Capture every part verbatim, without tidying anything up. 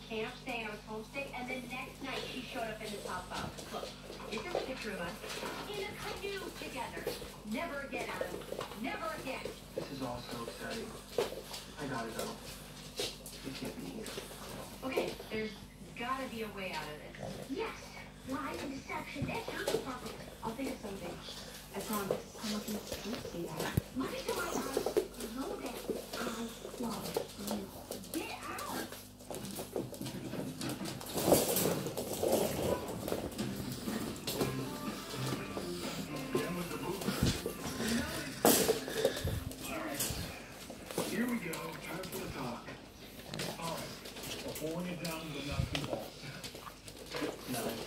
camp saying I was homesick, and then next night she showed up in the top box. Look, this is a picture of us in a canoe together. Never again, Adam. Never again. This is all so exciting. I gotta go. We can't be here. Okay, there's gotta be a way out of this. Yes, lies and deception. That sounds perfect. I'll think of something. I promise. I'm looking at the truth, see that. Look into my eyes. You know that I love you. Get out. Here we go. Time for the talk. All right. Before we get down to the nuts and bolts. Nice.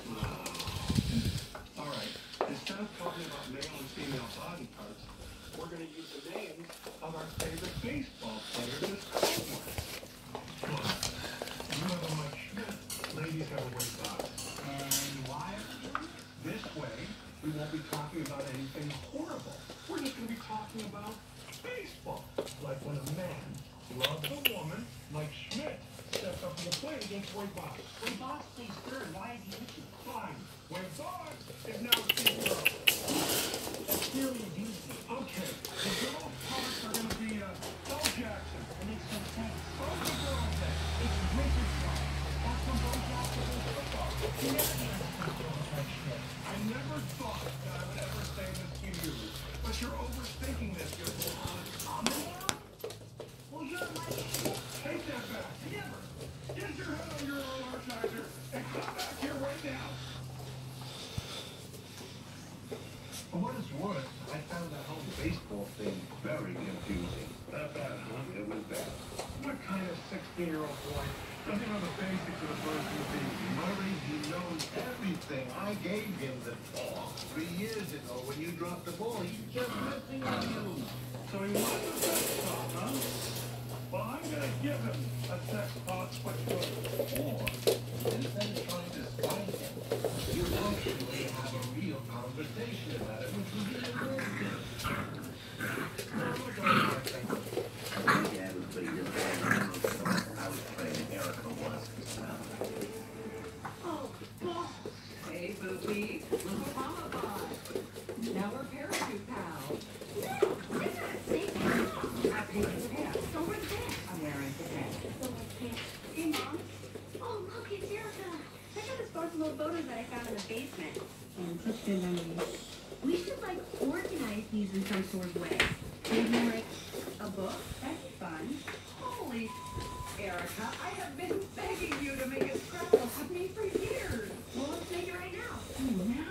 All right. Instead of talking about male and female body parts, we're going to use the names of our favorite baseball players as code words. Look, you have a Mike Schmidt. Ladies have a Wade Boggs. And why? This way, we won't be talking about anything horrible. We're just going to be talking about baseball. Like when a man loves a woman, Mike Schmidt steps up to the plate against Wade Boggs. When boss plays third, why is he pitching? Fine. Wade Boggs is now Steve Rowe. That's really easy. Okay, the girl parts are going to be uh, Bo Jackson. That makes no sense. Bo's the girl then. It's Richard's fault. That's when Bo Jackson was football. He never gave us a girl like Schmidt. I never thought that I would ever say this to you, but you're overthinking this, you blonde. I'm the hero? Well, you're Mike Schmidt. Take that back. Never. Get your head on your alarmizer and come back here right now. For what it's worth, I found that whole baseball thing very confusing. Not bad, huh? It was bad. What kind of sixteen-year-old boy doesn't know the basics of the first routine? Murray, he knows everything. I gave him the ball three years ago when you dropped the ball. He's just missing on you. So he wants a sex pot, huh? Well, I'm gonna give him a sex pot, but good. Or, instead of trying to spite him, you actually have a real conversation about it, which would be a good thing. Now, look over there, thank you. I think everybody just had I was playing Erica once. Oh, boss. Hey, Boopy. Look what Mama bought. Now we're parachute pals. No, I'm not saying that. I'm taking the pants. So we're there. I'm wearing the pants. So we're there. Hey, Mom. Oh, look, it's Erica. Check out the sports little photos that I found in the basement. And such good memories. We should, like, organize these in some sort of way. Maybe, like, a book? That'd be fun. Holy, Erica, I have been begging you to make a scrapbook with me for years. Well, let's make it right now. Oh, now